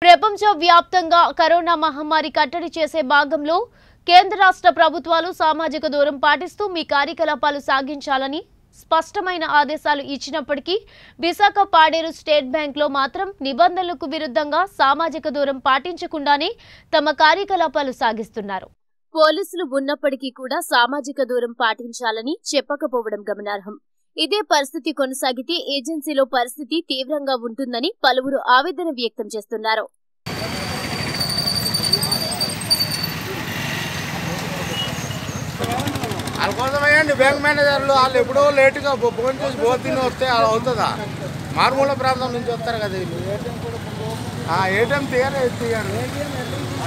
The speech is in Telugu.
ప్రపంచవ్యాప్తంగా కరోనా మహమ్మారి కట్టడి చేసే భాగంలో కేంద్ర రాష్ట్ర ప్రభుత్వాలు సామాజిక దూరం పాటిస్తూ మీ కార్యకలాపాలు సాగించాలని స్పష్టమైన ఆదేశాలు ఇచ్చినప్పటికీ విశాఖ పాడేరు స్టేట్ బ్యాంక్లో మాత్రం నిబంధనలకు విరుద్ధంగా సామాజిక దూరం పాటించకుండానే తమ కార్యకలాపాలు సాగిస్తున్నారు. పోలీసులు ఉన్నప్పటికీ కూడా సామాజిక దూరం పాటించాలని చెప్పకపోవడం గమనార్హం. ఇదే పరిస్థితి కొనసాగితే ఏజెన్సీలో పరిస్థితి తీవ్రంగా ఉంటుందని పలువురు ఆవేదన వ్యక్తం చేస్తున్నారు. అందుకోసమేండి బ్యాంక్ మేనేజర్లు వాళ్ళు ఎప్పుడో లేటుగా ఫోన్ చేసి తిని వస్తే అలా అవుతుందా? మారుమూల ప్రాంతం నుంచి వస్తారు కదా వీళ్ళు. ఏటీఎం తీయరు.